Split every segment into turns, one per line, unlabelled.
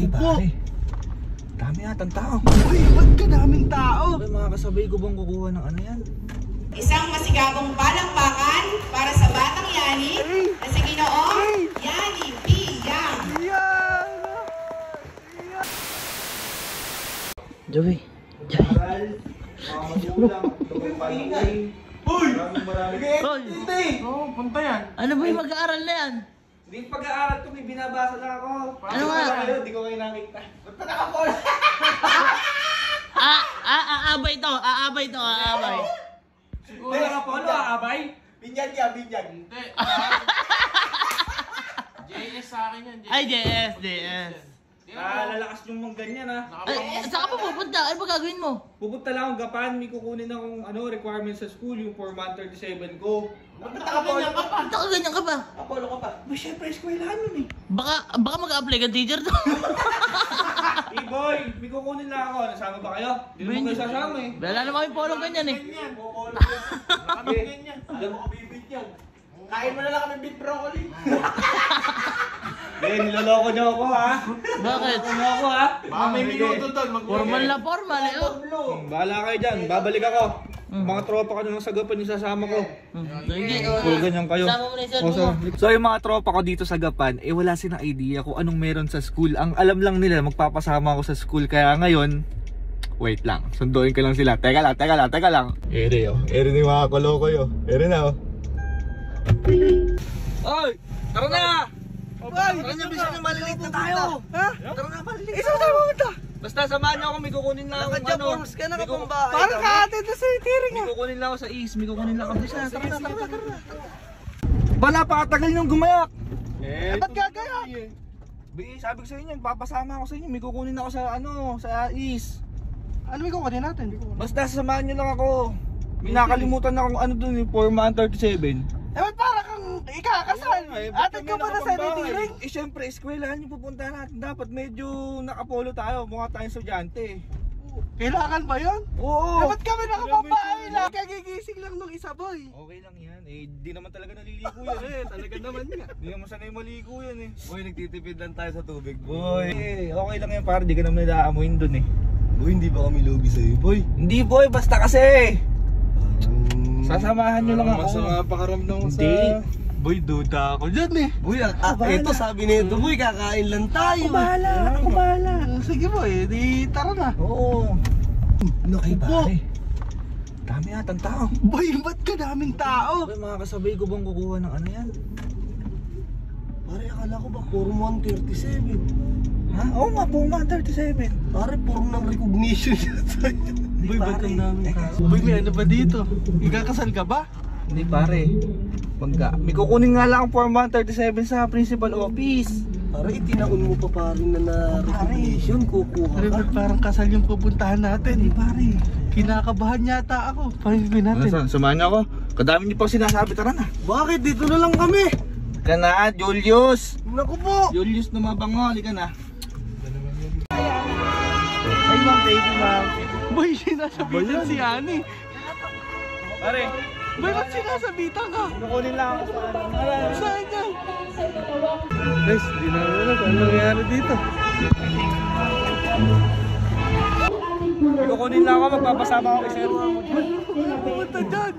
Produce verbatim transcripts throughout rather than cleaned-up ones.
Okay, pare. Dami yatang tao.
Uy, ba't ka daming tao?
Ay, mga kasabay ko bang kukuha ng ano yan?
Isang masigabong palakpakan para sa Batang Yani na si Ginoong Yani P. Yang.
Yan!
Joey.
Aral, mga magulang, mga paingay.
Uy!
Maraming maraming.
Hoy!
Hindi!
Oo, punta yan.
Ano ba yung mag-aaral na yan?
Hindi pag-aaral ko, may binabasa lang ako.
Ano nga?
Hindi ko kayo nakita. Ba't pa nakapola?
Ah, ah, aabay to, aabay to, aabay.
Siguro nakapola, abay? Binyag yan, binyag.
Hindi. J S sa akin yan.
Ay, J S, J S.
Ah, lalakas yung mga ganyan ah.
Ay, saan ka pa pupunta? Ano ba gagawin mo?
Pupunta lang akong Gapan, may kukunin akong ano, requirements sa school, yung for month thirty-seven ko.
Ba't nakaganyan ka pa?
Ba't ka ganyan ka ba?
Apolo ka pa. Ba, syempre, eskwelahan yun eh.
Baka, baka mag-apply ka teacher to.
Hey boy, may kukunin lang ako. Nasama ba kayo? Hindi naman kayo sasama eh.
Wala naman kami polong ganyan eh.
Ganyan.
Kukolo
Nakaganyan.
Alam ko bibit yan.
Kain mo na lang kami beef broccoli.
Eh, niloloko niyo ako ha.
Bakit?
Niloloko niyo ako ha.
Baka may minuto doon.
Formal na formal eh. Oh.
Hmm, bahala kayo dyan, babalik ako. Mga tropa ko na lang sa Gapan yung sasama ko.
Hmm, Sige, oh.
Puro ganyan kayo.
Sama mo na yung
O,
cellphone mo.
so, so yung mga tropa ko dito sa Gapan, eh wala silang idea kung anong meron sa school. Ang alam lang nila, magpapasama ako sa school. Kaya ngayon, wait lang, sunduin ko lang sila. Teka lang, teka lang, teka lang. Ere oh, ere ni mga koloko yo. Ere na oh. Oy, tara na!
Ay!
Tara na, bisa na maliliit na tayo.
Ha?
Tara na, maliliit.
Isa tayo pumunta.
Basta samahan niyo ako, may kukunin lang akong ano.
Naka-Japoms ka,
may kuku-
naka-pambahay. Parang ka-atin na sa tiring
May
ah.
kukunin lang ako sa East, may kukunin lang ako sa Tara na, tara na, tara na. Ba, napakatagal niyong gumayak. Eh,
ba't gagayak?
Bi, sabi ko sa inyo, papasama ako sa inyo, may kukunin ako sa ano, sa East.
Ano may kukunin natin?
Basta samahan niyo lang ako. May nakalimutan na kung ano dun, yung four man thirty-seven.
Eh ba't parang kang ikakasal?
Eh,
Atin ka ba na sa tiring?
Eh, syempre, eskwelahan yung pupuntahan natin. Dapat medyo nakapolo tayo, mukha tayong estudyante.
Kailangan ba yun?
Oo.
Eh ba't kami nakapambahay lang? Kagigising lang nung isa boy.
Okay lang yan. Eh, di naman talaga naliligo yan eh. Talaga naman nga. Di naman sanay maligo yan eh. Boy, nagtitipid lang tayo sa tubig, boy. Eh, okay lang yan para di ka naman nilaamuin dun eh.
Boy, hindi ba kami lugi sa'yo, boy?
Hindi boy, basta kasi.
Um,
Sasamahan nyo lang ako.
Masama pakaramdam ko sa...
Hindi.
Boy, duda ako dyan eh.
Boy, ah, ah,
Ito sabi nito, boy, kakain lang tayo.
ako bahala, ako bahala. Sige boy, di tara na.
Oo. Ay,
Naku po.
pare. Dami yatang tao.
Boy, ba't ka daming tao?
Ay, mga kasabay ko bang kukuha ng ano yan?
Pare, akala ko ba four one thirty-seven?
Ha? Oo nga, four man thirty-seven.
Pare, puro ng recognition yan sa'yo.
Boy, ba't
pare.
ang daming
Teka.
tao? Boy, may ano ba dito? Ikakasal ka ba?
Hindi pare. Pagka, may kukunin nga lang ang four man thirty-seven sa principal office.
Pare, itinaon mo pa pare na na recognition, kukuha
Pare,
ka.
ba't parang kasal yung pupuntahan natin?
Hindi pare.
Kinakabahan yata ako. Pahingin natin.
Ano, samahan niyo ako? Kadami niyo pang sinasabi, tara na.
Bakit? Dito na lang kami.
Ka na, Julius.
Naku po.
Julius na mabango, halika na. Ay, ma'am, thank you, ma'am.
Boy, sinasabitan si Ani.
Pare,
Boy, ba't sinasabitan ka?
kukunin lang ako sa ano. Pare,
Saan ka? Guys, di na alam ano nangyari dito.
may kukunin lang ako, magpapasama ako kay sir.
Pumunta dyan.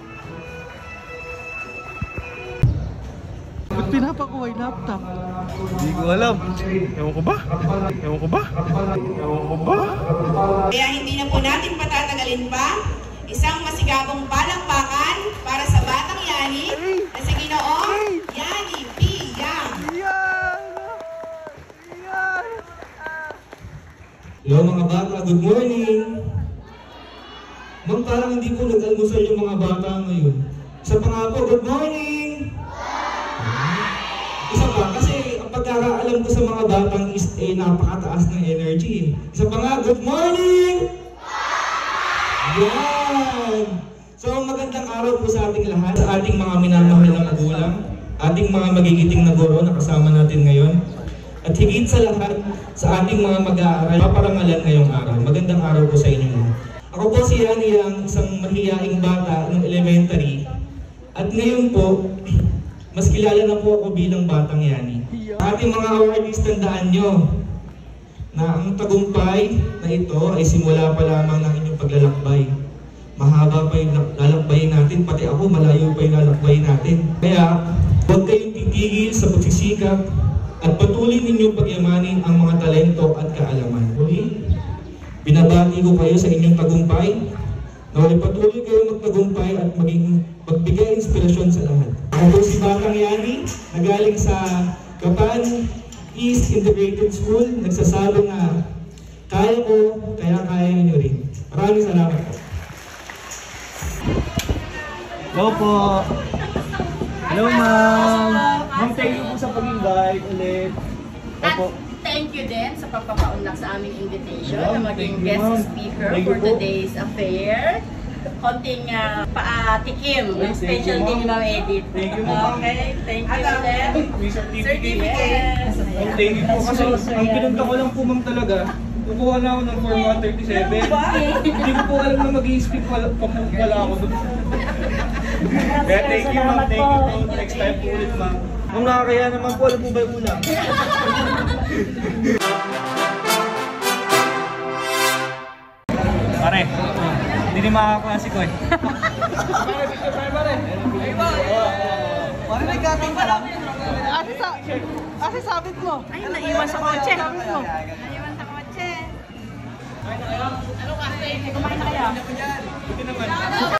Ba't pinapakuha yung laptop?
Hindi ko alam. Ewan ko ba? Ewan ko ba? Ewan ko ba?
Kaya hindi na po natin patatagalin pa. Isang masigabong palakpakan para sa Batang Yani na si Ginoong Yani P. Yang.
Yan! Yan!
Hello mga bata, good morning! Ma'am, parang hindi po nag-almusal yung mga bata ngayon. Isa pa nga po, good morning! Isa pa, kasi ang pagkakaalam ko sa mga batang is eh, napakataas ng energy. Isa pa nga, good morning! Yan! So, magandang araw po sa ating lahat, sa ating mga minamahal na magulang, ating mga magigiting na guro na kasama natin ngayon, at higit sa lahat, sa ating mga mag-aaral, paparangalan ngayong araw. Magandang araw po sa inyo lahat. Ako po si Yani Yang, isang mahiyaing bata ng elementary, at ngayon po, mas kilala na po ako bilang Batang Yani. Ating mga awardees, tandaan nyo, na ang tagumpay na ito ay simula pa lamang ng inyong paglalakbay. Mahaba pa yung lalakbayin natin, pati ako malayo pa yung lalakbayin natin. Kaya huwag kayong titigil sa pagsisikap at patuloy ninyong pagyamanin ang mga talento at kaalaman. Muli, binabati ko kayo sa inyong tagumpay, na wala patuloy kayo magtagumpay at maging magbigay inspirasyon sa lahat. Ako po si Batang Yani, nagaling sa Gapan East Integrated School, nagsasabi na kaya ko, kaya kaya niyo rin. Maraming salamat po.
Hello po. Hello ma'am. Ma'am, thank you po sa pag-invite ulit.
At
Opo.
thank you din sa pagpapaunlak sa aming invitation
Ma'am,
na maging
thank you,
guest
ma'am.
speaker
Thank
for
you po.
today's affair. Konting uh, paatikim ng
Thank you,
special
ma'am.
day ni Ma'am Edith.
Thank you, ma'am.
Okay, thank you ulit.
May certificate.
Certificate.
Ma'am, thank you po kasi ang pinunta ko lang po ma'am talaga. Kukuha na ako ng Form one thirty-seven. Hindi ko po alam na mag-i-speak pala, pa po pala ako doon. Kaya thank you ma'am, thank you po. Next time po ulit ma'am. Ma'am, nakakaya naman po, alam po ba yung ulam? Pare, hindi ni makakaklase ko eh. Pare, nagkating ka lang.
Ate, sa, ate sabit mo.
Ay, naiwan sa kotse.
Sabit mo.
Naiwan sa kotse. Ano kasi? Kumain na kaya?
Buti naman.